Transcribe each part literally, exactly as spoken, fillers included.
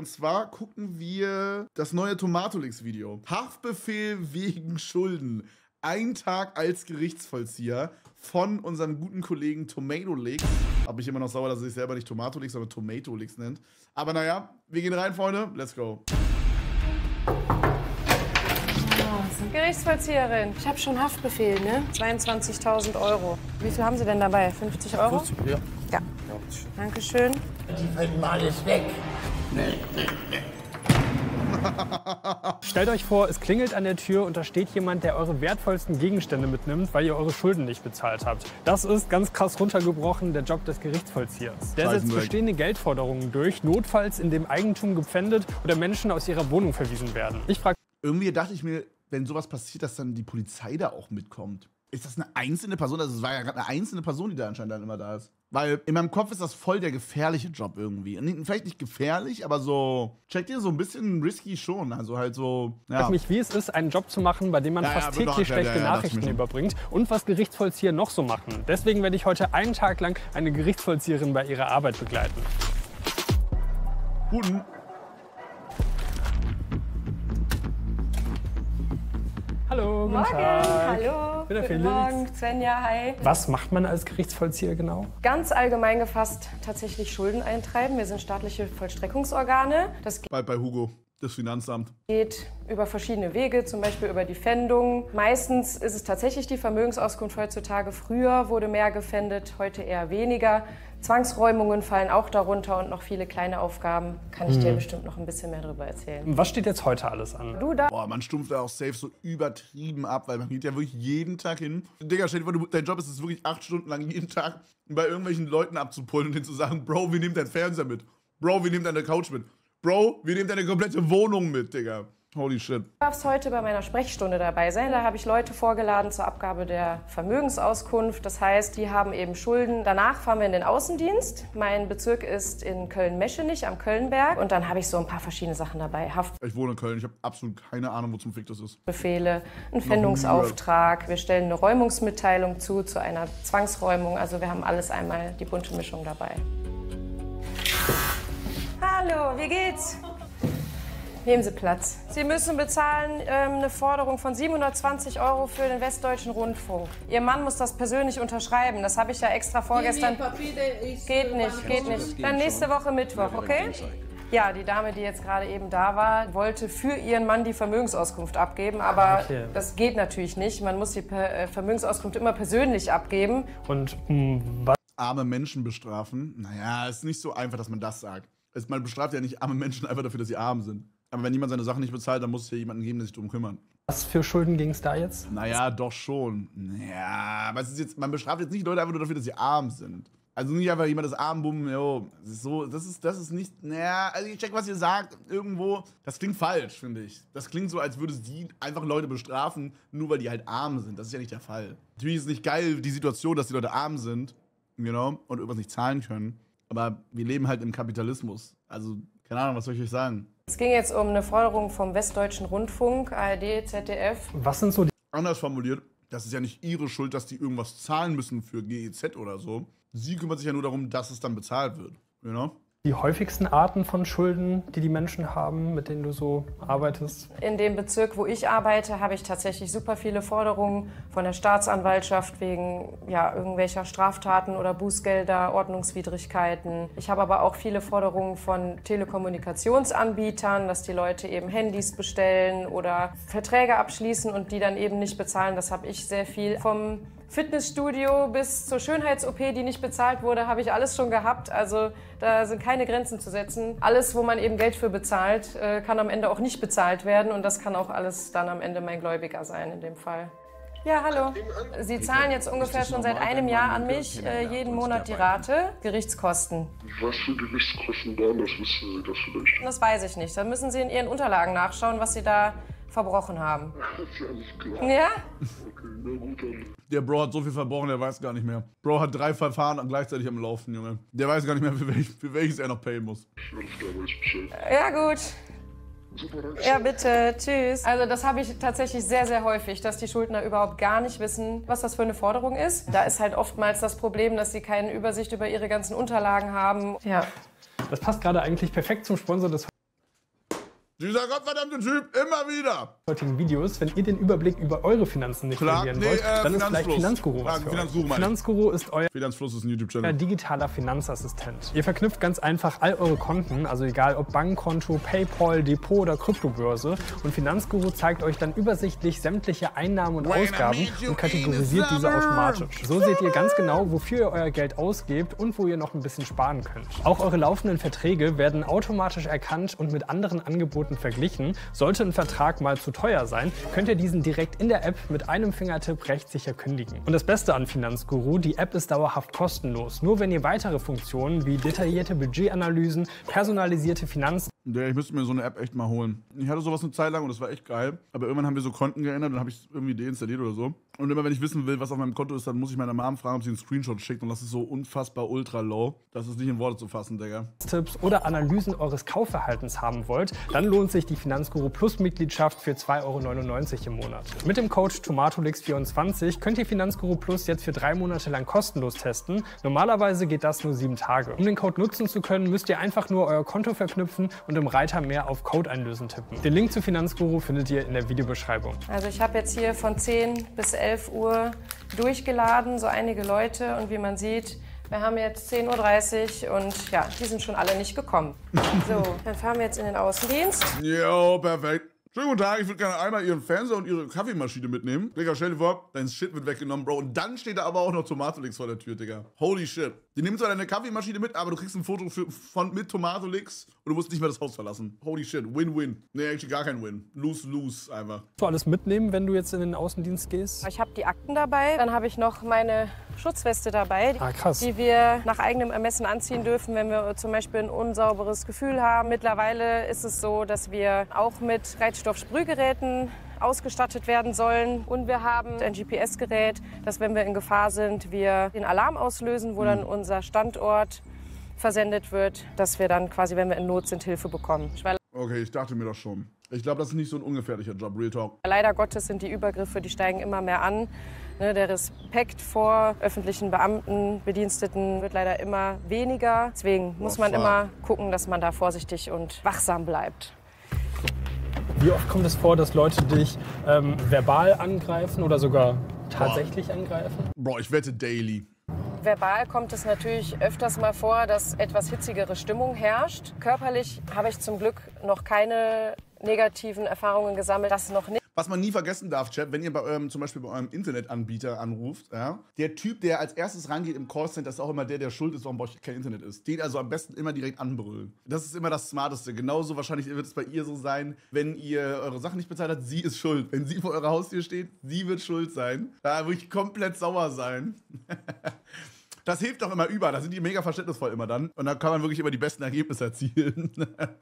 Und zwar gucken wir das neue Tomatolix-Video. Haftbefehl wegen Schulden. Ein Tag als Gerichtsvollzieher von unserem guten Kollegen Tomatolix. Aber ich immer noch sauer, dass er sich selber nicht Tomatolix, sondern Tomatolix nennt. Aber naja, wir gehen rein, Freunde. Let's go. Gerichtsvollzieherin, ich habe schon Haftbefehl, ne? zweiundzwanzigtausend Euro. Wie viel haben Sie denn dabei? fünfzig Euro? fünfzig, ja. Ja. Dankeschön. Die fällt mal alles weg. Nee, nee, nee. Stellt euch vor, es klingelt an der Tür und da steht jemand, der eure wertvollsten Gegenstände mitnimmt, weil ihr eure Schulden nicht bezahlt habt. Das ist ganz krass runtergebrochen der Job des Gerichtsvollziehers. Der setzt bestehende Geldforderungen durch, notfalls in dem Eigentum gepfändet oder Menschen aus ihrer Wohnung verwiesen werden. Ich frage Irgendwie dachte ich mir, wenn sowas passiert, dass dann die Polizei da auch mitkommt. Ist das eine einzelne Person? Also es war ja gerade eine einzelne Person, die da anscheinend dann immer da ist. Weil in meinem Kopf ist das voll der gefährliche Job irgendwie. Vielleicht nicht gefährlich, aber so, checkt ihr, so ein bisschen risky schon. Also halt so, ja. Ich weiß nicht, wie es ist, einen Job zu machen, bei dem man Ja, fast ja, täglich ja, schlechte ja, ja, Nachrichten überbringt und was Gerichtsvollzieher noch so machen. Deswegen werde ich heute einen Tag lang eine Gerichtsvollzieherin bei ihrer Arbeit begleiten. Guten. Hallo, guten Morgen, Tag. hallo. Ich bin der Guten Felix. Morgen, Svenja, hi. Was macht man als Gerichtsvollzieher genau? Ganz allgemein gefasst tatsächlich Schulden eintreiben. Wir sind staatliche Vollstreckungsorgane. Das Bei, bei Hugo, das Finanzamt. geht über verschiedene Wege, zum Beispiel über die Pfändung. Meistens ist es tatsächlich die Vermögensauskunft heutzutage. Früher wurde mehr gefändet, heute eher weniger. Zwangsräumungen fallen auch darunter und noch viele kleine Aufgaben. Kann ich dir bestimmt noch ein bisschen mehr darüber erzählen. Was steht jetzt heute alles an? Du da? Boah, man stumpft da auch safe so übertrieben ab, weil man geht ja wirklich jeden Tag hin. Digga, stell dir vor, du, dein Job ist es wirklich acht Stunden lang jeden Tag bei irgendwelchen Leuten abzupullen und denen zu sagen, Bro, wir nehmen deinen Fernseher mit. Bro, wir nehmen deine Couch mit. Bro, wir nehmen deine komplette Wohnung mit, Digga. Holy shit. Du darfst heute bei meiner Sprechstunde dabei sein. Da habe ich Leute vorgeladen zur Abgabe der Vermögensauskunft. Das heißt, die haben eben Schulden. Danach fahren wir in den Außendienst. Mein Bezirk ist in Köln-Meschenich am Kölnberg. Und dann habe ich so ein paar verschiedene Sachen dabei. Ich wohne in Köln, ich habe absolut keine Ahnung, wo zum Fick das ist. Haftbefehle, ein Pfändungsauftrag. Wir stellen eine Räumungsmitteilung zu, zu einer Zwangsräumung. Also wir haben alles einmal, die bunte Mischung dabei. Hallo, wie geht's? Nehmen Sie Platz. Sie müssen bezahlen ähm, eine Forderung von siebenhundertzwanzig Euro für den Westdeutschen Rundfunk. Ihr Mann muss das persönlich unterschreiben. Das habe ich ja extra vorgestern. Geht nicht, geht nicht. Dann nächste Woche Mittwoch, okay? Ja, die Dame, die jetzt gerade eben da war, wollte für ihren Mann die Vermögensauskunft abgeben, aber Okay. das geht natürlich nicht. Man muss die Per- äh, Vermögensauskunft immer persönlich abgeben. Und mh, was? Arme Menschen bestrafen? Naja, ist nicht so einfach, dass man das sagt. Es, man bestraft ja nicht arme Menschen einfach dafür, dass sie arm sind. Aber wenn jemand seine Sachen nicht bezahlt, dann muss es ja jemanden geben, der sich darum kümmert. Was für Schulden ging es da jetzt? Naja, doch schon. Ja, aber es ist jetzt, man bestraft jetzt nicht Leute einfach nur dafür, dass sie arm sind. Also nicht einfach jemand das arm bumm, jo, das ist so, das ist, das ist nicht, naja, also ich check, was ihr sagt, irgendwo, das klingt falsch, finde ich. Das klingt so, als würde sie einfach Leute bestrafen, nur weil die halt arm sind. Das ist ja nicht der Fall. Natürlich ist es nicht geil, die Situation, dass die Leute arm sind, you know, und irgendwas nicht zahlen können. Aber wir leben halt im Kapitalismus. Also, keine Ahnung, was soll ich euch sagen? Es ging jetzt um eine Forderung vom Westdeutschen Rundfunk, A R D, Z D F. Was sind so die Anders formuliert, das ist ja nicht ihre Schuld, dass die irgendwas zahlen müssen für G E Z oder so. Sie kümmert sich ja nur darum, dass es dann bezahlt wird. You know? Die häufigsten Arten von Schulden, die die Menschen haben, mit denen du so arbeitest? In dem Bezirk, wo ich arbeite, habe ich tatsächlich super viele Forderungen von der Staatsanwaltschaft wegen ja, irgendwelcher Straftaten oder Bußgelder, Ordnungswidrigkeiten. Ich habe aber auch viele Forderungen von Telekommunikationsanbietern, dass die Leute eben Handys bestellen oder Verträge abschließen und die dann eben nicht bezahlen. Das habe ich sehr viel. Vom Fitnessstudio bis zur Schönheits-O P, die nicht bezahlt wurde, habe ich alles schon gehabt. Also da sind keine Grenzen zu setzen. Alles, wo man eben Geld für bezahlt, kann am Ende auch nicht bezahlt werden. Und das kann auch alles dann am Ende mein Gläubiger sein in dem Fall. Ja, hallo. Sie zahlen jetzt ungefähr schon seit einem Jahr an mich äh, jeden Monat die Rate. Gerichtskosten. Was für Gerichtskosten waren das? Wissen Sie das vielleicht? Das weiß ich nicht. Da müssen Sie in Ihren Unterlagen nachschauen, was Sie da verbrochen haben. Ja, alles klar. Ja? Okay, na gut, dann. Der Bro hat so viel verbrochen, der weiß gar nicht mehr. Bro hat drei Verfahren gleichzeitig am Laufen, Junge. Der weiß gar nicht mehr, für, welch, für welches er noch payen muss. Alles klar, weiß Bescheid. Ja, gut. Super, danke. Ja, bitte. Tschüss. Also das habe ich tatsächlich sehr, sehr häufig, dass die Schuldner überhaupt gar nicht wissen, was das für eine Forderung ist. Da ist halt oftmals das Problem, dass sie keine Übersicht über ihre ganzen Unterlagen haben. Ja. Das passt gerade eigentlich perfekt zum Sponsor des Dieser gottverdammte Typ, immer wieder. Heutigen Videos, wenn ihr den Überblick über eure Finanzen nicht Klar, verlieren nee, wollt, äh, dann ist vielleicht Finanzguru was Ah, für Finanzguru, euch. Finanzguru ist euer Finanzfluss ist ein YouTube-Channel. digitaler Finanzassistent. Ihr verknüpft ganz einfach all eure Konten, also egal ob Bankkonto, PayPal, Depot oder Kryptobörse. Und Finanzguru zeigt euch dann übersichtlich sämtliche Einnahmen und Ausgaben und kategorisiert diese automatisch. So seht ihr ganz genau, wofür ihr euer Geld ausgebt und wo ihr noch ein bisschen sparen könnt. Auch eure laufenden Verträge werden automatisch erkannt und mit anderen Angeboten verglichen. Sollte ein Vertrag mal zu teuer sein, könnt ihr diesen direkt in der App mit einem Fingertipp rechtssicher kündigen. Und das Beste an Finanzguru, die App ist dauerhaft kostenlos. Nur wenn ihr weitere Funktionen wie detaillierte Budgetanalysen, personalisierte Finanzen Ja, ich müsste mir so eine App echt mal holen. Ich hatte sowas eine Zeit lang und das war echt geil. Aber irgendwann haben wir so Konten geändert und dann habe ich es irgendwie deinstalliert oder so. Und immer wenn ich wissen will, was auf meinem Konto ist, dann muss ich meine Mom fragen, ob sie einen Screenshot schickt. Und das ist so unfassbar ultra low. Das ist nicht in Worte zu fassen, Digga. Tipps oder Analysen eures Kaufverhaltens haben wollt, dann lohnt sich die Finanzguru Plus Mitgliedschaft für zwei Euro neunundneunzig im Monat. Mit dem Code Tomatolix vierundzwanzig könnt ihr Finanzguru Plus jetzt für drei Monate lang kostenlos testen. Normalerweise geht das nur sieben Tage. Um den Code nutzen zu können, müsst ihr einfach nur euer Konto verknüpfen und im Reiter mehr auf Code einlösen tippen. Den Link zu Finanzguru findet ihr in der Videobeschreibung. Also ich habe jetzt hier von zehn bis elf Uhr durchgeladen, so einige Leute. Und wie man sieht, wir haben jetzt zehn Uhr dreißig und ja, die sind schon alle nicht gekommen. So, dann fahren wir jetzt in den Außendienst. Jo, perfekt. Schönen guten Tag, ich würde gerne einmal Ihren Fernseher und Ihre Kaffeemaschine mitnehmen. Digga, stell dir vor, dein Shit wird weggenommen, Bro. Und dann steht da aber auch noch Tomatolix vor der Tür, Digga. Holy shit. Die nehmen zwar deine Kaffeemaschine mit, aber du kriegst ein Foto für, von, mit Tomatolix und du musst nicht mehr das Haus verlassen. Holy shit, Win-Win. Nee, eigentlich gar kein Win. Lose-lose einfach. Du alles mitnehmen, wenn du jetzt in den Außendienst gehst? Ich habe die Akten dabei, dann habe ich noch meine Schutzweste dabei, Ah, krass. die wir nach eigenem Ermessen anziehen dürfen, wenn wir zum Beispiel ein unsauberes Gefühl haben. Mittlerweile ist es so, dass wir auch mit Reizstoffsprühgeräten ausgestattet werden sollen. Und wir haben ein G P S-Gerät, dass wenn wir in Gefahr sind, wir den Alarm auslösen, wo dann unser Standort versendet wird, dass wir dann quasi, wenn wir in Not sind, Hilfe bekommen. Weil Okay, ich dachte mir das schon. Ich glaube, das ist nicht so ein ungefährlicher Job, Real Talk. leider Gottes sind die Übergriffe, die steigen immer mehr an. Ne, der Respekt vor öffentlichen Beamten, Bediensteten wird leider immer weniger. Deswegen muss man fuck. immer gucken, dass man da vorsichtig und wachsam bleibt. Wie oft kommt es vor, dass Leute dich ähm, verbal angreifen oder sogar tatsächlich angreifen? Bro, ich wette daily. Verbal kommt es natürlich öfters mal vor, dass etwas hitzigere Stimmung herrscht. Körperlich habe ich zum Glück noch keine negativen Erfahrungen gesammelt. Das noch nicht. Was man nie vergessen darf, Chat, wenn ihr bei eurem, zum Beispiel bei eurem Internetanbieter anruft, ja, der Typ, der als erstes rangeht im Callcenter, ist auch immer der, der schuld ist, warum bei euch kein Internet ist. Den also am besten immer direkt anbrüllen. Das ist immer das Smarteste. Genauso wahrscheinlich wird es bei ihr so sein, wenn ihr eure Sachen nicht bezahlt habt, sie ist schuld. Wenn sie vor eurer Haustür steht, sie wird schuld sein. Da würde ich komplett sauer sein. Das hilft doch immer über. Da sind die mega verständnisvoll immer dann. Und da kann man wirklich immer die besten Ergebnisse erzielen.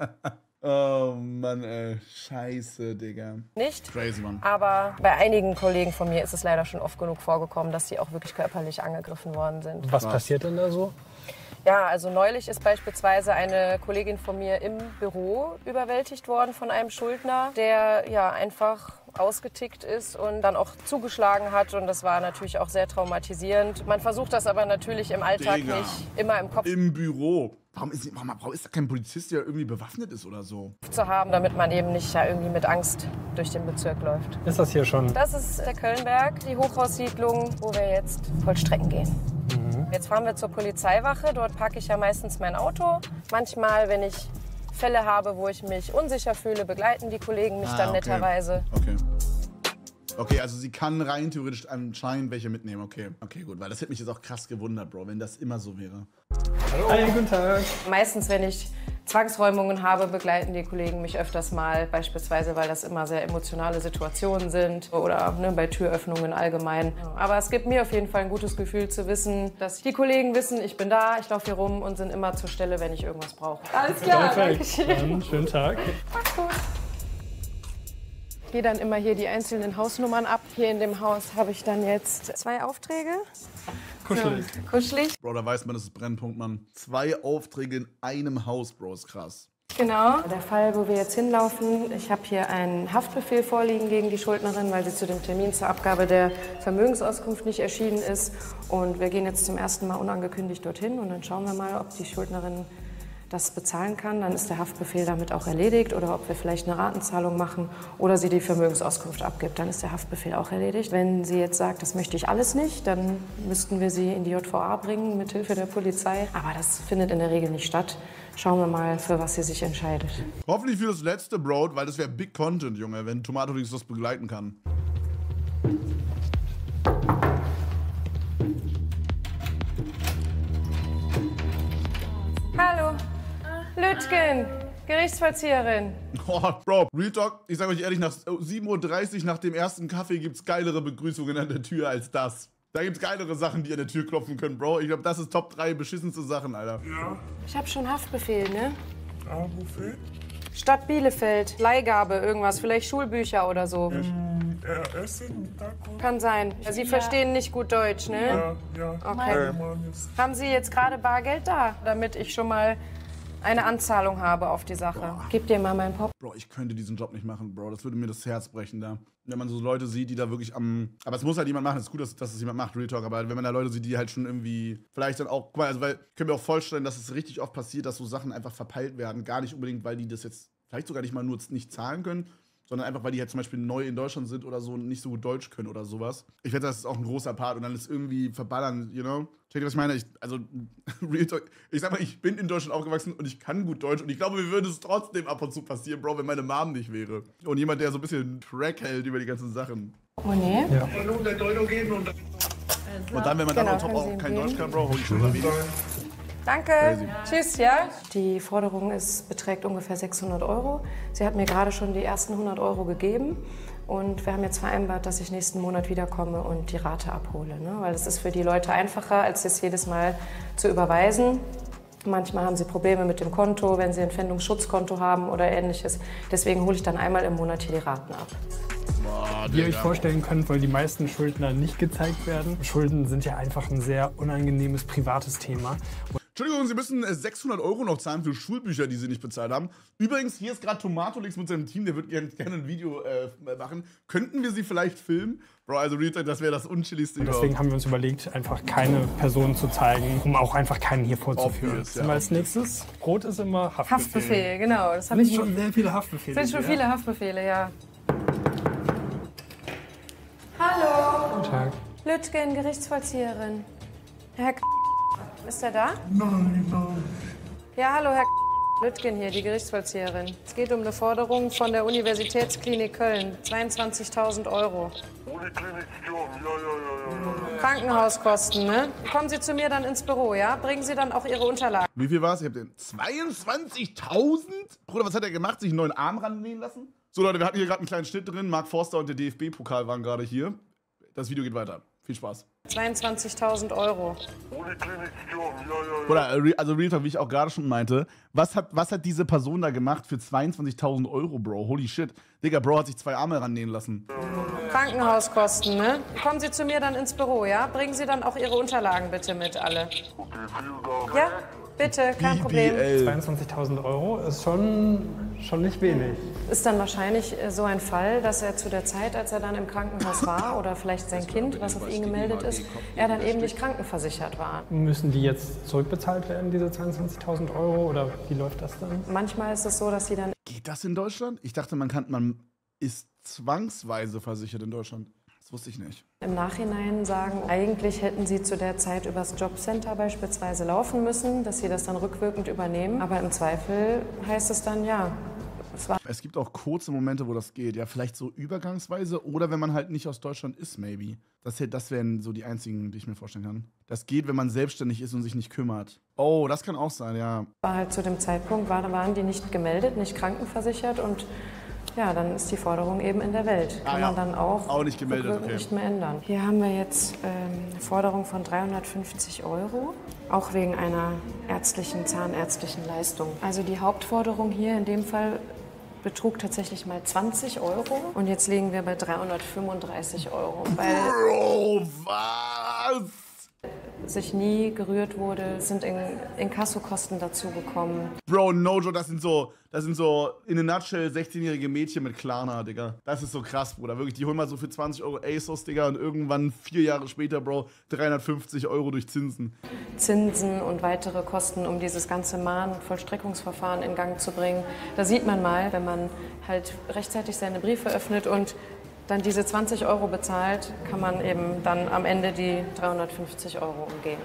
Oh Mann, ey. Scheiße, Digga. Nicht. Crazy, Mann. Aber bei einigen Kollegen von mir ist es leider schon oft genug vorgekommen, dass sie auch wirklich körperlich angegriffen worden sind. Was passiert denn da so? Ja, also neulich ist beispielsweise eine Kollegin von mir im Büro überwältigt worden von einem Schuldner, der ja einfach ausgetickt ist und dann auch zugeschlagen hat. Und das war natürlich auch sehr traumatisierend. Man versucht das aber natürlich im Alltag Digga. nicht immer im Kopf Im Büro. Warum ist, warum, warum ist da kein Polizist, der irgendwie bewaffnet ist oder so? zu haben, damit man eben nicht ja irgendwie mit Angst durch den Bezirk läuft. Ist das hier schon? Das ist der Kölnberg, die Hochhaussiedlung, wo wir jetzt Vollstrecken gehen. Jetzt fahren wir zur Polizeiwache. Dort parke ich ja meistens mein Auto. Manchmal, wenn ich Fälle habe, wo ich mich unsicher fühle, begleiten die Kollegen mich Ah, dann okay. netterweise. Okay. Okay, also sie kann rein theoretisch anscheinend welche mitnehmen. Okay, okay, gut. Weil das hätte mich jetzt auch krass gewundert, Bro, wenn das immer so wäre. Hallo, guten Tag. Meistens, wenn ich Zwangsräumungen habe, begleiten die Kollegen mich öfters mal, beispielsweise, weil das immer sehr emotionale Situationen sind oder ne, bei Türöffnungen allgemein. Aber es gibt mir auf jeden Fall ein gutes Gefühl zu wissen, dass die Kollegen wissen, ich bin da, ich laufe hier rum und sind immer zur Stelle, wenn ich irgendwas brauche. Alles klar, danke schön. Dann schönen Tag. Mach's gut. Ich gehe dann immer hier die einzelnen Hausnummern ab. Hier in dem Haus habe ich dann jetzt zwei Aufträge. Kuschelig. So, kuschelig. Bro, da weiß man, das ist Brennpunkt, Mann. Zwei Aufträge in einem Haus, Bro, ist krass. Genau. Der Fall, wo wir jetzt hinlaufen, ich habe hier einen Haftbefehl vorliegen gegen die Schuldnerin, weil sie zu dem Termin zur Abgabe der Vermögensauskunft nicht erschienen ist. Und wir gehen jetzt zum ersten Mal unangekündigt dorthin und dann schauen wir mal, ob die Schuldnerin das bezahlen kann, dann ist der Haftbefehl damit auch erledigt. Oder ob wir vielleicht eine Ratenzahlung machen oder sie die Vermögensauskunft abgibt, dann ist der Haftbefehl auch erledigt. Wenn sie jetzt sagt, das möchte ich alles nicht, dann müssten wir sie in die J V A bringen mit Hilfe der Polizei. Aber das findet in der Regel nicht statt. Schauen wir mal, für was sie sich entscheidet. Hoffentlich für das letzte, Bro, weil das wäre Big Content, Junge, wenn Tomatolix das begleiten kann. Hallo, Lütgen, Gerichtsvollzieherin. Oh, Bro, Real Talk, ich sage euch ehrlich, nach sieben Uhr dreißig nach dem ersten Kaffee gibt's geilere Begrüßungen an der Tür als das. Da gibt's geilere Sachen, die an der Tür klopfen können, Bro. Ich glaube, das ist Top drei beschissenste Sachen, Alter. Ja. Ich habe schon Haftbefehl, ne? Ah, wofür? Stadt Bielefeld, Leihgabe, irgendwas, vielleicht Schulbücher oder so. Ähm, äh, Essen, Taco. Kann sein. Sie verstehen nicht gut Deutsch, ne? Ja, ja. Okay. Ähm, Haben Sie jetzt gerade Bargeld da, damit ich schon mal eine Anzahlung habe auf die Sache? Boah. Gib dir mal meinen Pop. Bro, ich könnte diesen Job nicht machen, Bro. Das würde mir das Herz brechen da. Wenn man so Leute sieht, die da wirklich am... Aber es muss halt jemand machen. Es ist gut, dass, dass es jemand macht, Real Talk. Aber wenn man da Leute sieht, die halt schon irgendwie... Vielleicht dann auch... Guck mal, also weil... Können wir auch vorstellen, dass es richtig oft passiert, dass so Sachen einfach verpeilt werden. Gar nicht unbedingt, weil die das jetzt... Vielleicht sogar nicht mal nur nicht zahlen können, sondern einfach, weil die halt zum Beispiel neu in Deutschland sind oder so und nicht so gut Deutsch können oder sowas. Ich wette, das ist auch ein großer Part und dann ist irgendwie verballern, you know? Check, was ich meine? Ich, also, Real Talk, ich sag mal, ich bin in Deutschland aufgewachsen und ich kann gut Deutsch und ich glaube, mir würde es trotzdem ab und zu passieren, Bro, wenn meine Mom nicht wäre. Und jemand, der so ein bisschen Track hält über die ganzen Sachen. Oh nee? Ja. hundert Euro geben und dann... Und dann, wenn man Genau, dann on top können auch Sie ihm kein geben? Deutsch kann, Bro, hol ich schon mal wieder. Danke. Crazy. Tschüss, ja? Die Forderung ist, beträgt ungefähr sechshundert Euro. Sie hat mir gerade schon die ersten hundert Euro gegeben. Und wir haben jetzt vereinbart, dass ich nächsten Monat wiederkomme und die Rate abhole. Ne? Weil es ist für die Leute einfacher, als das jedes Mal zu überweisen. Manchmal haben sie Probleme mit dem Konto, wenn sie ein Pfändungsschutzkonto haben oder ähnliches. Deswegen hole ich dann einmal im Monat hier die Raten ab. Boah, Wie ihr euch Digga. vorstellen könnt, wollen die meisten Schuldner nicht gezeigt werden. Schulden sind ja einfach ein sehr unangenehmes privates Thema. Entschuldigung, Sie müssen äh, sechshundert Euro noch zahlen für Schulbücher, die Sie nicht bezahlt haben. Übrigens, hier ist gerade Tomatolix mit seinem Team, der wird gerne, gerne ein Video äh, machen. Könnten wir sie vielleicht filmen? Bro, also Real Talk, das wäre das unchilligste Und überhaupt. deswegen haben wir uns überlegt, einfach keine Personen zu zeigen, um auch einfach keinen hier vorzuführen. Obvious, ja. Und als nächstes, Rot ist immer Haftbefehl. Haftbefehl, genau. Das habe Nicht ich schon sehr viele Haftbefehle. sind schon hier. viele Haftbefehle, ja. Hallo, Guten Tag. Lütgen, Gerichtsvollzieherin. Herr K ist er da? Nein, nein. Ja, hallo, Herr K Lütgen hier, die Gerichtsvollzieherin. Es geht um eine Forderung von der Universitätsklinik Köln, zweiundzwanzigtausend Euro. Uniklinik Sturm, ja, ja, ja, ja. Krankenhauskosten, ne? Kommen Sie zu mir dann ins Büro, ja? Bringen Sie dann auch Ihre Unterlagen. Wie viel war es? Ich hab den zweiundzwanzigtausend? Bruder, was hat er gemacht? Sich einen neuen Arm rannähen lassen? So, Leute, wir hatten hier gerade einen kleinen Schnitt drin. Mark Forster und der D F B-Pokal waren gerade hier. Das Video geht weiter. Viel Spaß. zweiundzwanzigtausend Euro. Uniklinik Sturm, ja, ja, ja. Oder, äh, Re- also Real Talk, wie ich auch gerade schon meinte, was hat, was hat diese Person da gemacht für zweiundzwanzigtausend Euro, Bro? Holy shit. Digga, Bro hat sich zwei Arme rannähen lassen. Krankenhauskosten, ne? Kommen Sie zu mir dann ins Büro, ja? Bringen Sie dann auch Ihre Unterlagen bitte mit, alle. Okay, vielen Dank. Ja? Bitte, kein Problem. B B L. zweiundzwanzigtausend Euro ist schon, schon nicht wenig. Ist dann wahrscheinlich äh, so ein Fall, dass er zu der Zeit, als er dann im Krankenhaus war oder vielleicht sein Kind, was auf ihn gemeldet ist, er dann eben nicht krankenversichert war. Müssen die jetzt zurückbezahlt werden, diese zweiundzwanzigtausend Euro? Oder wie läuft das dann? Manchmal ist es so, dass sie dann Geht das in Deutschland? Ich dachte, man kann, man ist zwangsweise versichert in Deutschland. Das wusste ich nicht. im Nachhinein sagen, eigentlich hätten sie zu der Zeit übers Jobcenter beispielsweise laufen müssen, dass sie das dann rückwirkend übernehmen. Aber im Zweifel heißt es dann, ja, es war Es gibt auch kurze Momente, wo das geht. Ja, vielleicht so übergangsweise oder wenn man halt nicht aus Deutschland ist, maybe. Das, das wären so die einzigen, die ich mir vorstellen kann. Das geht, wenn man selbstständig ist und sich nicht kümmert. Oh, das kann auch sein, ja. war halt zu dem Zeitpunkt, war, waren die nicht gemeldet, nicht krankenversichert und ja, dann ist die Forderung eben in der Welt. Kann Ah, ja. man dann auch, Auch nicht gemeldet, rückwirkend okay. nicht mehr ändern. Hier haben wir jetzt ähm, eine Forderung von dreihundertfünfzig Euro, auch wegen einer ärztlichen, zahnärztlichen Leistung. Also die Hauptforderung hier in dem Fall betrug tatsächlich mal zwanzig Euro und jetzt liegen wir bei dreihundertfünfunddreißig Euro. Weil Bro, was? sich nie gerührt wurde, sind in Inkassokosten dazugekommen. Bro, no joke, das sind so, das sind so in a nutshell sechzehnjährige Mädchen mit Klarna, Digga. Das ist so krass, Bruder. Wirklich, die holen mal so für zwanzig Euro ASOS, Digga, und irgendwann vier Jahre später, Bro, dreihundertfünfzig Euro durch Zinsen. Zinsen und weitere Kosten, um dieses ganze Mahn- und Vollstreckungsverfahren in Gang zu bringen. Da sieht man mal, wenn man halt rechtzeitig seine Briefe öffnet und dann diese zwanzig Euro bezahlt, kann man eben dann am Ende die dreihundertfünfzig Euro umgehen.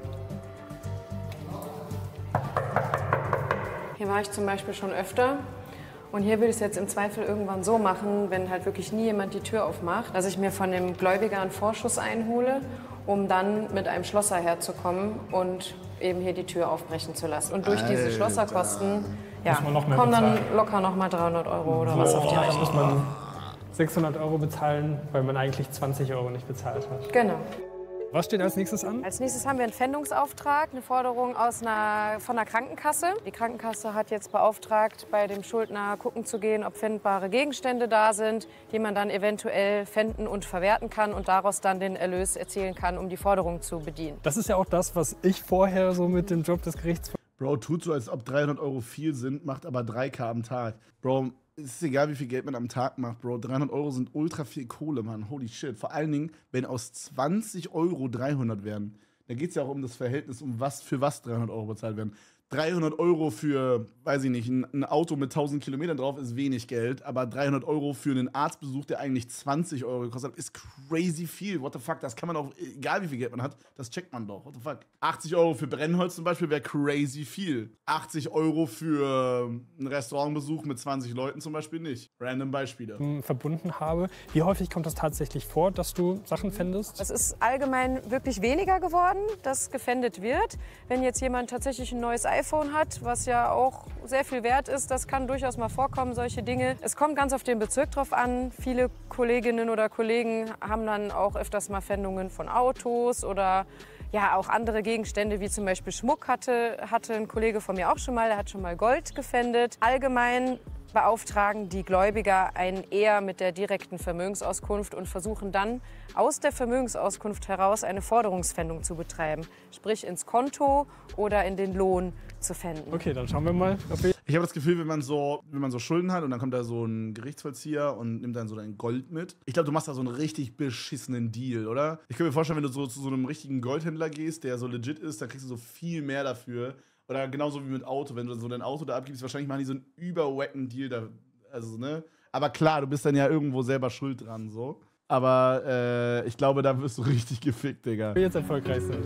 Hier war ich zum Beispiel schon öfter. Und hier will ich es jetzt im Zweifel irgendwann so machen, wenn halt wirklich nie jemand die Tür aufmacht, dass ich mir von dem Gläubiger einen Vorschuss einhole, um dann mit einem Schlosser herzukommen und eben hier die Tür aufbrechen zu lassen. Und durch Alter. diese Schlosserkosten ja, man noch mehr kommen dann bezahlen. locker noch mal dreihundert Euro oder was auf die Boah, Rechnung. muss man sechshundert Euro bezahlen, weil man eigentlich zwanzig Euro nicht bezahlt hat. Genau. Was steht als nächstes an? Als nächstes haben wir einen Pfändungsauftrag, eine Forderung aus einer, von der Krankenkasse. Die Krankenkasse hat jetzt beauftragt, bei dem Schuldner gucken zu gehen, ob pfändbare Gegenstände da sind, die man dann eventuell pfänden und verwerten kann und daraus dann den Erlös erzielen kann, um die Forderung zu bedienen. Das ist ja auch das, was ich vorher so mit dem Job des Gerichts... Bro, tut so, als ob dreihundert Euro viel sind, macht aber drei K am Tag. Bro, es ist egal, wie viel Geld man am Tag macht, Bro. dreihundert Euro sind ultra viel Kohle, Mann. Holy shit. Vor allen Dingen, wenn aus zwanzig Euro dreihundert werden. Da geht es ja auch um das Verhältnis, um was für was dreihundert Euro bezahlt werden. dreihundert Euro für, weiß ich nicht, ein, ein Auto mit tausend Kilometern drauf ist wenig Geld, aber dreihundert Euro für einen Arztbesuch, der eigentlich zwanzig Euro gekostet hat, ist crazy viel. What the fuck, das kann man auch, egal wie viel Geld man hat, das checkt man doch. What the fuck. achtzig Euro für Brennholz zum Beispiel wäre crazy viel. achtzig Euro für einen Restaurantbesuch mit zwanzig Leuten zum Beispiel nicht. Random Beispiele. verbunden habe. Wie häufig kommt das tatsächlich vor, dass du Sachen fändest? Es ist allgemein wirklich weniger geworden, dass gefändet wird. Wenn jetzt jemand tatsächlich ein neues iPhone hat, was ja auch sehr viel wert ist, das kann durchaus mal vorkommen, solche Dinge. Es kommt ganz auf den Bezirk drauf an. Viele Kolleginnen oder Kollegen haben dann auch öfters mal Pfändungen von Autos oder ja, auch andere Gegenstände, wie zum Beispiel Schmuck hatte, hatte ein Kollege von mir auch schon mal, der hat schon mal Gold gefändet. Allgemein beauftragen die Gläubiger einen eher mit der direkten Vermögensauskunft und versuchen dann aus der Vermögensauskunft heraus eine Forderungspfändung zu betreiben. Sprich ins Konto oder in den Lohn zu pfänden. Okay, dann schauen wir mal. Ob wir Ich habe das Gefühl, wenn man, so, wenn man so Schulden hat und dann kommt da so ein Gerichtsvollzieher und nimmt dann so dein Gold mit. Ich glaube, du machst da so einen richtig beschissenen Deal, oder? Ich kann mir vorstellen, wenn du so zu so einem richtigen Goldhändler gehst, der so legit ist, dann kriegst du so viel mehr dafür. Oder genauso wie mit Auto, wenn du so dein Auto da abgibst, wahrscheinlich machen die so einen überwacken Deal da. Also, ne? Aber klar, du bist dann ja irgendwo selber schuld dran, so. Aber äh, ich glaube, da wirst du richtig gefickt, Digga. jetzt erfolgreich sind.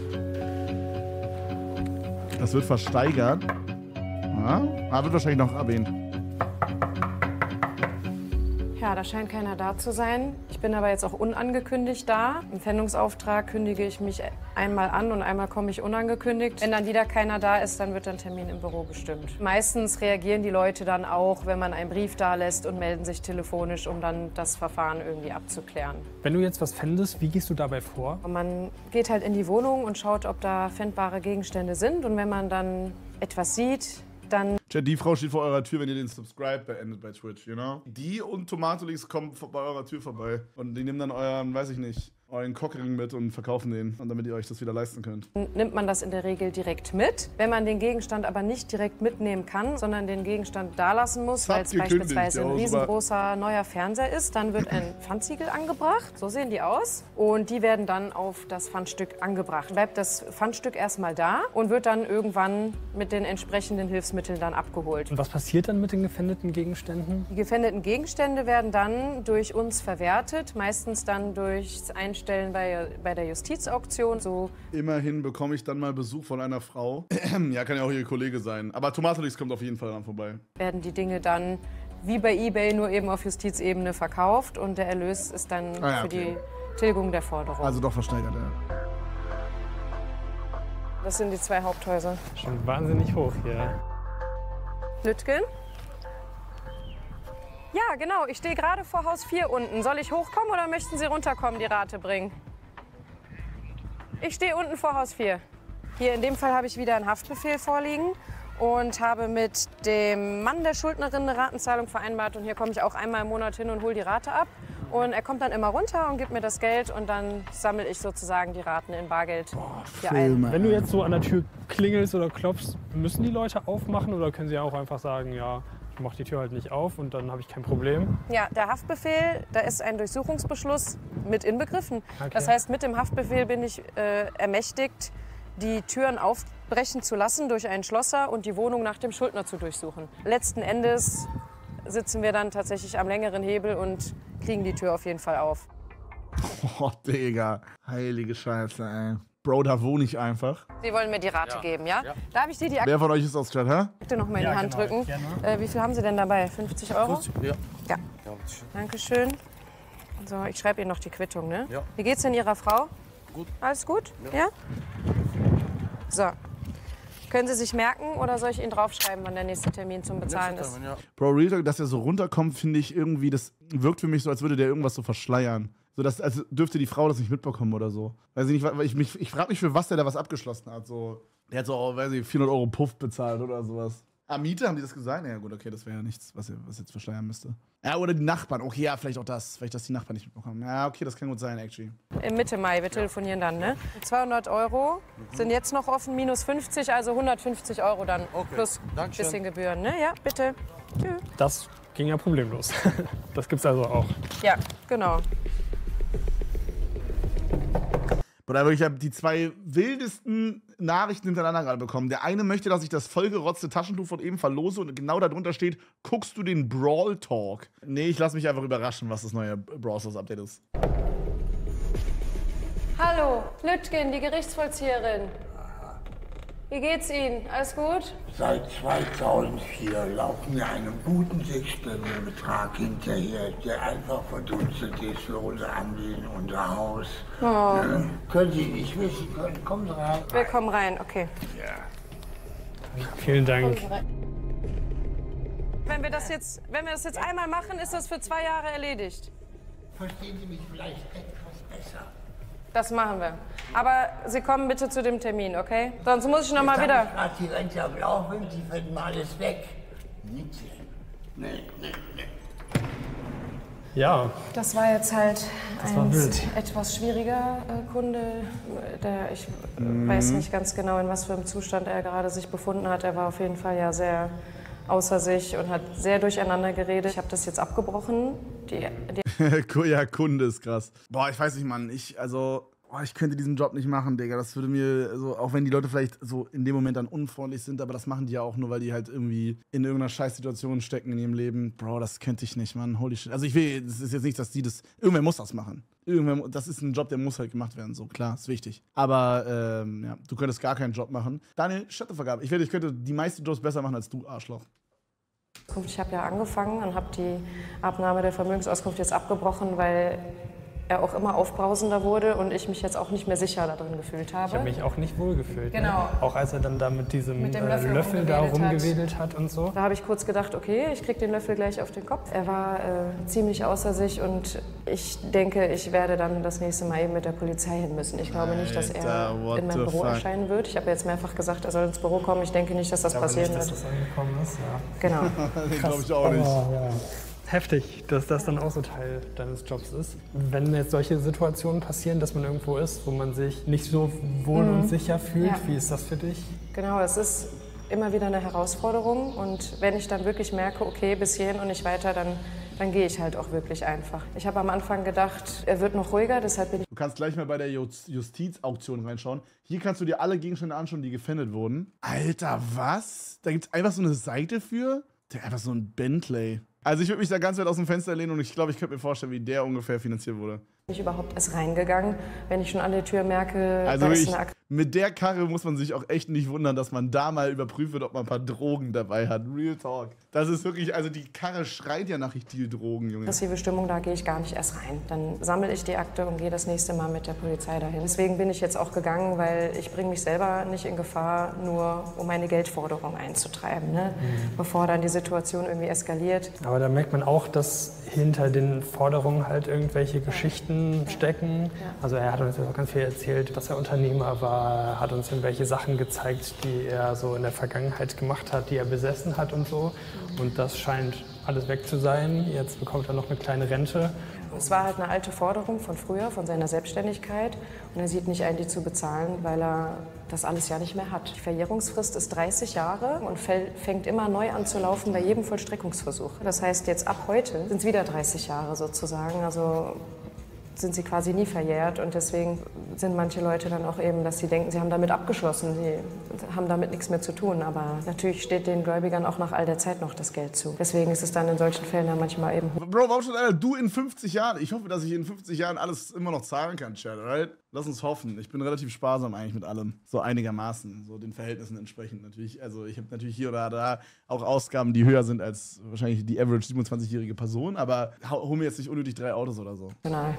Das wird versteigert. Ja, aber wird wahrscheinlich noch erwähnt. Ja, da scheint keiner da zu sein. Ich bin aber jetzt auch unangekündigt da. Im Pfändungsauftrag kündige ich mich einmal an und einmal komme ich unangekündigt. Wenn dann wieder keiner da ist, dann wird ein Termin im Büro bestimmt. Meistens reagieren die Leute dann auch, wenn man einen Brief da lässt und melden sich telefonisch, um dann das Verfahren irgendwie abzuklären. Wenn du jetzt was fändest, wie gehst du dabei vor? Und man geht halt in die Wohnung und schaut, ob da pfändbare Gegenstände sind. Und wenn man dann etwas sieht, dann... Chat, die Frau steht vor eurer Tür, wenn ihr den Subscribe beendet bei Twitch, you know? Die und Tomatolix kommen bei eurer Tür vorbei. Und die nehmen dann euren, weiß ich nicht, euren Cockring mit und verkaufen den. Und damit ihr euch das wieder leisten könnt. Nimmt man das in der Regel direkt mit. Wenn man den Gegenstand aber nicht direkt mitnehmen kann, sondern den Gegenstand da lassen muss, weil es beispielsweise ein riesengroßer neuer Fernseher ist, dann wird ein Pfandsiegel angebracht. So sehen die aus. Und die werden dann auf das Pfandstück angebracht. Bleibt das Pfandstück erstmal da und wird dann irgendwann mit den entsprechenden Hilfsmitteln dann abgeholt. Und was passiert dann mit den gefändeten Gegenständen? Die gefändeten Gegenstände werden dann durch uns verwertet, meistens dann durchs Einstellen bei, bei der Justizauktion. So. Immerhin bekomme ich dann mal Besuch von einer Frau. Ja, kann ja auch ihr Kollege sein. Aber Tomatolix kommt auf jeden Fall dann vorbei. Werden die Dinge dann wie bei eBay nur eben auf Justizebene verkauft und der Erlös ist dann ah, ja, für okay. die Tilgung der Forderung. Also doch versteigert, ja. Das sind die zwei Haupthäuser. Schon wahnsinnig hoch hier. Lütgen? Ja, genau. Ich stehe gerade vor Haus vier unten. Soll ich hochkommen oder möchten Sie runterkommen, die Rate bringen? Ich stehe unten vor Haus vier. Hier in dem Fall habe ich wieder einen Haftbefehl vorliegen und habe mit dem Mann der Schuldnerin eine Ratenzahlung vereinbart. Und hier komme ich auch einmal im Monat hin und hole die Rate ab. Und er kommt dann immer runter und gibt mir das Geld und dann sammle ich sozusagen die Raten in Bargeld Boah, hier ein. Wenn du jetzt so an der Tür klingelst oder klopfst, müssen die Leute aufmachen oder können sie auch einfach sagen, ja, ich mache die Tür halt nicht auf und dann habe ich kein Problem? Ja, der Haftbefehl, da ist ein Durchsuchungsbeschluss mit inbegriffen. Okay. Das heißt, mit dem Haftbefehl bin ich äh, ermächtigt, die Türen aufbrechen zu lassen durch einen Schlosser und die Wohnung nach dem Schuldner zu durchsuchen. Letzten Endes sitzen wir dann tatsächlich am längeren Hebel und kriegen die Tür auf jeden Fall auf. Oh, Digga. Heilige Scheiße, ey. Bro, da wohne ich einfach. Sie wollen mir die Rate ja. geben, ja? ja? Darf ich dir die Wer von euch ist aus Chat, hä? Akte noch mal in die ja, Hand genau. drücken? Äh, wie viel haben Sie denn dabei? fünfzig Euro? fünfzig, ja. Ja. Dankeschön. So, ich schreibe Ihnen noch die Quittung, ne? Ja. Wie geht's denn Ihrer Frau? Gut. Alles gut? Ja. ja? So. Können Sie sich merken oder soll ich Ihnen draufschreiben, wann der nächste Termin zum Bezahlen ist? Ja. Bro, Real Talk, dass er so runterkommt, finde ich irgendwie, das wirkt für mich so, als würde der irgendwas so verschleiern. So, dass, als dürfte die Frau das nicht mitbekommen oder so. Weiß ich nicht, weil ich, mich, ich frage mich, für was der da was abgeschlossen hat. So, der hat so, oh, weiß ich, vierhundert Euro Puff bezahlt oder sowas. Ah, Miete, haben die das gesagt? Ja gut, okay, das wäre ja nichts, was, was jetzt verschleiern müsste. Ja, oder die Nachbarn. Okay, ja, vielleicht auch das. Vielleicht, dass die Nachbarn nicht mitbekommen. Ja, okay, das kann gut sein, actually. Im Mitte Mai, wir telefonieren dann, ne? zweihundert Euro sind jetzt noch offen, minus fünfzig, also hundertfünfzig Euro dann. Okay. Plus ein bisschen Gebühren, ne? Ja, bitte. Tschüss. Das ging ja problemlos. Das gibt's also auch. Ja, genau. Oder ich habe die zwei wildesten Nachrichten hintereinander gerade bekommen. Der eine möchte, dass ich das vollgerotzte Taschentuch von eben verlose und genau darunter steht, guckst du den Brawl Talk? Nee, ich lasse mich einfach überraschen, was das neue Brawl Stars Update ist. Hallo, Lütgen, die Gerichtsvollzieherin. Wie geht's Ihnen? Alles gut? Seit zweitausendvier laufen wir einem guten sechsstelligen Betrag hinterher, der einfach verdunstet ist für unser Anliegen, unser Haus. Oh. Ja, können Sie nicht wissen können. Kommen Sie rein. Wir kommen rein, okay. Ja. Vielen Dank. Wenn wir das jetzt, wenn wir das jetzt einmal machen, ist das für zwei Jahre erledigt. Verstehen Sie mich vielleicht etwas besser? Das machen wir. Aber Sie kommen bitte zu dem Termin, okay? Sonst muss ich noch mal wieder. Ich gerade die Rente am Laufen, Sie finden mal alles weg. Nichts. Nee, nee, nee. Ja. Das war jetzt halt Das war ein wild. etwas schwieriger äh, Kunde. Der, ich mhm. weiß nicht ganz genau, in was für einem Zustand er gerade sich befunden hat. Er war auf jeden Fall ja sehr außer sich und hat sehr durcheinander geredet. Ich habe das jetzt abgebrochen. Die, die Ja, Kunde ist krass. Boah, ich weiß nicht, Mann. Ich, also, boah, ich könnte diesen Job nicht machen, Digga. Das würde mir, so, auch wenn die Leute vielleicht so in dem Moment dann unfreundlich sind, aber das machen die ja auch nur, weil die halt irgendwie in irgendeiner Scheißsituation stecken in ihrem Leben. Bro, das könnte ich nicht, Mann. Holy shit. Also ich will, das ist jetzt nicht, dass die das, irgendwer muss das machen. Irgendwer, das ist ein Job, der muss halt gemacht werden, so, klar, ist wichtig. Aber, ähm, ja, du könntest gar keinen Job machen. Daniel, shut the fuck up. Ich wette, ich könnte die meisten Jobs besser machen als du, Arschloch. Ich habe ja angefangen und habe die Abnahme der Vermögensauskunft jetzt abgebrochen, weil er auch immer aufbrausender wurde und ich mich jetzt auch nicht mehr sicher darin gefühlt habe. Ich habe mich auch nicht wohl gefühlt. Genau. Ne? Auch als er dann da mit diesem Mit dem äh, Löffel Löffel da rumgewedelt rumgewedelt hat. hat und so. Da habe ich kurz gedacht, okay, ich krieg den Löffel gleich auf den Kopf. Er war äh, ziemlich außer sich und ich denke, ich werde dann das nächste Mal eben mit der Polizei hin müssen. Ich glaube nicht, dass er Alter, what in meinem the Büro fuck? erscheinen wird. Ich habe jetzt mehrfach gesagt, er soll ins Büro kommen. Ich denke nicht, dass das Ich glaube passieren nicht, dass wird. das angekommen ist. Ja. Genau. Den glaube ich auch nicht. Oh, ja. Heftig, dass das dann auch so Teil deines Jobs ist. Wenn jetzt solche Situationen passieren, dass man irgendwo ist, wo man sich nicht so wohl Mhm. und sicher fühlt, Ja. wie ist das für dich? Genau, es ist immer wieder eine Herausforderung und wenn ich dann wirklich merke, okay, bis hierhin und nicht weiter, dann, dann gehe ich halt auch wirklich einfach. Ich habe am Anfang gedacht, er wird noch ruhiger, deshalb bin ich... Du kannst gleich mal bei der Just- Justizauktion reinschauen. Hier kannst du dir alle Gegenstände anschauen, die gefändet wurden. Alter, was? Da gibt's einfach so eine Seite für? Der einfach so ein Bentley. Also ich würde mich da ganz weit aus dem Fenster lehnen und ich glaube, ich könnte mir vorstellen, wie der ungefähr finanziert wurde. Bin ich überhaupt erst reingegangen, wenn ich schon an der Tür merke, Also da ist ich, eine Ak mit der Karre muss man sich auch echt nicht wundern, dass man da mal überprüft wird, ob man ein paar Drogen dabei hat. Real Talk. Das ist wirklich, also die Karre schreit ja nach, ich deal Drogen, Junge. aggressive Stimmung, da gehe ich gar nicht erst rein. Dann sammle ich die Akte und gehe das nächste Mal mit der Polizei dahin. Deswegen bin ich jetzt auch gegangen, weil ich bringe mich selber nicht in Gefahr, nur um meine Geldforderung einzutreiben, ne? Mhm. Bevor dann die Situation irgendwie eskaliert. Aber da merkt man auch, dass hinter den Forderungen halt irgendwelche Geschichten stecken. Ja. Also er hat uns jetzt auch ganz viel erzählt, dass er Unternehmer war, hat uns irgendwelche Sachen gezeigt, die er so in der Vergangenheit gemacht hat, die er besessen hat und so. Und das scheint alles weg zu sein. Jetzt bekommt er noch eine kleine Rente. Es war halt eine alte Forderung von früher, von seiner Selbstständigkeit. Und er sieht nicht ein, die zu bezahlen, weil er das alles ja nicht mehr hat. Die Verjährungsfrist ist dreißig Jahre und fängt immer neu an zu laufen bei jedem Vollstreckungsversuch. Das heißt, jetzt ab heute sind es wieder dreißig Jahre sozusagen. Also sind sie quasi nie verjährt und deswegen sind manche Leute dann auch eben, dass sie denken, sie haben damit abgeschlossen, sie haben damit nichts mehr zu tun, aber natürlich steht den Gläubigern auch nach all der Zeit noch das Geld zu. Deswegen ist es dann in solchen Fällen dann manchmal eben... Bro, warum schon einer, du in fünfzig Jahren? Ich hoffe, dass ich in fünfzig Jahren alles immer noch zahlen kann, Chat, alright? Lass uns hoffen. Ich bin relativ sparsam eigentlich mit allem. So einigermaßen, so den Verhältnissen entsprechend natürlich. Also ich habe natürlich hier oder da auch Ausgaben, die höher sind als wahrscheinlich die average siebenundzwanzigjährige Person, aber hol mir jetzt nicht unnötig drei Autos oder so. Genau.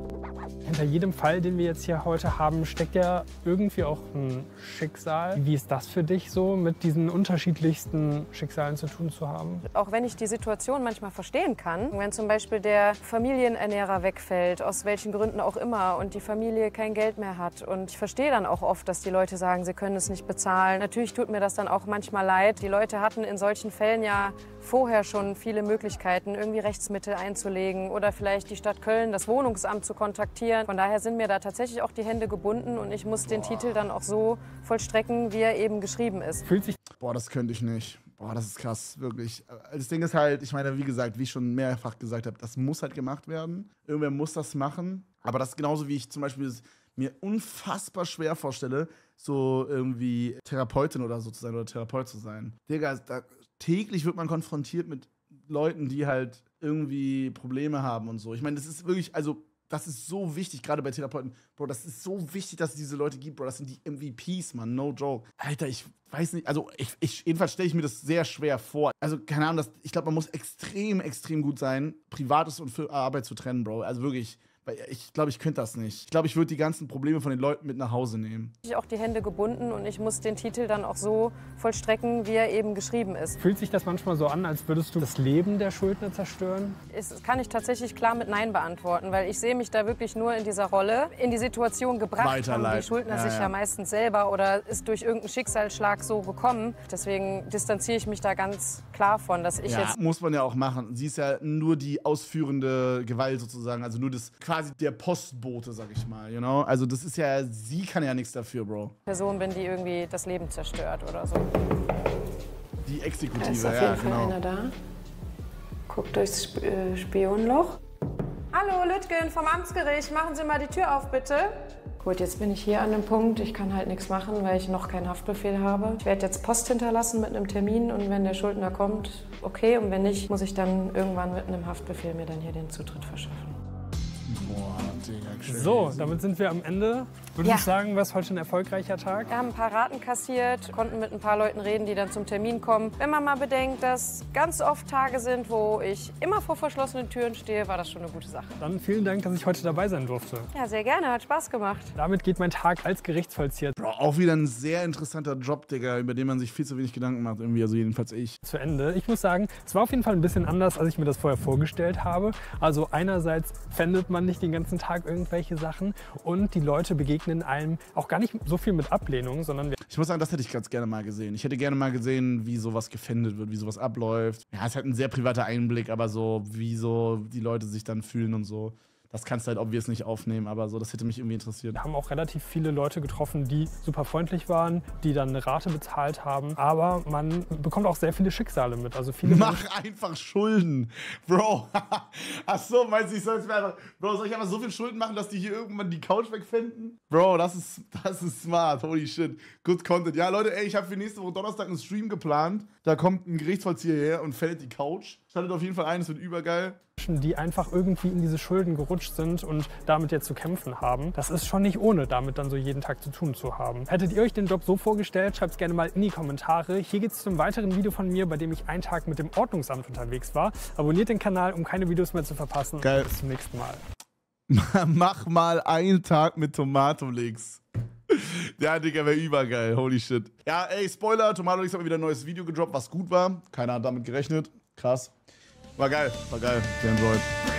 Hinter jedem Fall, den wir jetzt hier heute haben, steckt ja irgendwie auch ein Schicksal. Wie ist das für dich so, mit diesen unterschiedlichsten Schicksalen zu tun zu haben? Auch wenn ich die Situation manchmal verstehen kann, wenn zum Beispiel der Familienernährer wegfällt, aus welchen Gründen auch immer, und die Familie kein Geld mehr hat. Und ich verstehe dann auch oft, dass die Leute sagen, sie können es nicht bezahlen. Natürlich tut mir das dann auch manchmal leid. Die Leute hatten in solchen Fällen ja vorher schon viele Möglichkeiten, irgendwie Rechtsmittel einzulegen oder vielleicht die Stadt Köln, das Wohnungsamt zu kontaktieren. Von daher sind mir da tatsächlich auch die Hände gebunden und ich muss den Boah. Titel dann auch so vollstrecken, wie er eben geschrieben ist. Fühlt sich Boah, das könnte ich nicht. Boah, das ist krass, wirklich. Das Ding ist halt, ich meine, wie gesagt, wie ich schon mehrfach gesagt habe, das muss halt gemacht werden. Irgendwer muss das machen. Aber das ist genauso, wie ich zum Beispiel mir unfassbar schwer vorstelle, so irgendwie Therapeutin oder so zu sein oder Therapeut zu sein. Digga, da, täglich wird man konfrontiert mit Leuten, die halt irgendwie Probleme haben und so. Ich meine, das ist wirklich, also das ist so wichtig, gerade bei Therapeuten. Bro, das ist so wichtig, dass es diese Leute gibt, Bro. Das sind die M V Ps, Mann, no joke. Alter, ich weiß nicht, also ich, ich jedenfalls stelle ich mir das sehr schwer vor. Also, keine Ahnung, das, ich glaube, man muss extrem, extrem gut sein, Privates und für Arbeit zu trennen, Bro. Also wirklich. Weil ich glaube, ich könnte das nicht. Ich glaube, ich würde die ganzen Probleme von den Leuten mit nach Hause nehmen. Ich habe auch die Hände gebunden und ich muss den Titel dann auch so vollstrecken, wie er eben geschrieben ist. Fühlt sich das manchmal so an, als würdest du das Leben der Schuldner zerstören? Das kann ich tatsächlich klar mit Nein beantworten, weil ich sehe mich da wirklich nur in dieser Rolle, in die Situation gebracht haben die Schuldner ja, sich ja. ja meistens selber oder ist durch irgendeinen Schicksalsschlag so gekommen. Deswegen distanziere ich mich da ganz klar von, dass ich ja, jetzt... muss man ja auch machen. Sie ist ja nur die ausführende Gewalt sozusagen, also nur das quasi der Postbote, sag ich mal, you know? Also das ist ja, sie kann ja nichts dafür, Bro. Person bin, die irgendwie das Leben zerstört oder so. Die Exekutive, da ist auf ja, jeden Fall genau. einer da. Guckt durchs Sp äh, Spionloch. Hallo, Lütgen vom Amtsgericht, machen Sie mal die Tür auf, bitte. Gut, jetzt bin ich hier an dem Punkt, ich kann halt nichts machen, weil ich noch keinen Haftbefehl habe. Ich werde jetzt Post hinterlassen mit einem Termin und wenn der Schuldner kommt, okay. Und wenn nicht, muss ich dann irgendwann mit einem Haftbefehl mir dann hier den Zutritt verschaffen. Boah, Digga, crazy. So, damit sind wir am Ende. Würde Ja. ich sagen, war es heute ein erfolgreicher Tag? Wir haben ein paar Raten kassiert, konnten mit ein paar Leuten reden, die dann zum Termin kommen. Wenn man mal bedenkt, dass ganz oft Tage sind, wo ich immer vor verschlossenen Türen stehe, war das schon eine gute Sache. Dann vielen Dank, dass ich heute dabei sein durfte. Ja, sehr gerne, hat Spaß gemacht. Damit geht mein Tag als Gerichtsvollzieher Bro, auch wieder ein sehr interessanter Job, Digga, über den man sich viel zu wenig Gedanken macht, irgendwie, also jedenfalls ich. zu Ende. Ich muss sagen, es war auf jeden Fall ein bisschen anders, als ich mir das vorher vorgestellt habe. Also einerseits fändet man nicht den ganzen Tag irgendwelche Sachen und die Leute begegnen einem auch gar nicht so viel mit Ablehnung, sondern wir Ich muss sagen, das hätte ich ganz gerne mal gesehen. Ich hätte gerne mal gesehen, wie sowas gefändet wird, wie sowas abläuft. Ja, es ist halt ein sehr privater Einblick, aber so, wie so die Leute sich dann fühlen und so. Das kannst du halt obvious nicht aufnehmen, aber so, das hätte mich irgendwie interessiert. haben auch relativ viele Leute getroffen, die super freundlich waren, die dann eine Rate bezahlt haben. Aber man bekommt auch sehr viele Schicksale mit. Also viele Mach einfach Schulden, Bro. Ach so, meinst du, ich soll jetzt mir einfach, Bro, soll ich einfach so viel Schulden machen, dass die hier irgendwann die Couch wegfinden? Bro, das ist, das ist smart, holy shit. Good Content. Ja, Leute, ey, ich habe für nächste Woche Donnerstag einen Stream geplant. Da kommt ein Gerichtsvollzieher her und fällt die Couch. Schaltet auf jeden Fall ein, es wird übergeil. Menschen, die einfach irgendwie in diese Schulden gerutscht sind und damit jetzt zu kämpfen haben. Das ist schon nicht ohne, damit dann so jeden Tag zu tun zu haben. Hättet ihr euch den Job so vorgestellt, schreibt es gerne mal in die Kommentare. Hier geht es zum weiteren Video von mir, bei dem ich einen Tag mit dem Ordnungsamt unterwegs war. Abonniert den Kanal, um keine Videos mehr zu verpassen. Geil. Bis zum nächsten Mal. Mach mal einen Tag mit Tomato-Leaks. Ja, Digga, wäre übergeil. Holy shit. Ja, ey, Spoiler, Tomato-Leaks hat mal wieder ein neues Video gedroppt, was gut war. Keiner hat damit gerechnet. Krass. War geil, war geil. Sehr enjoyed.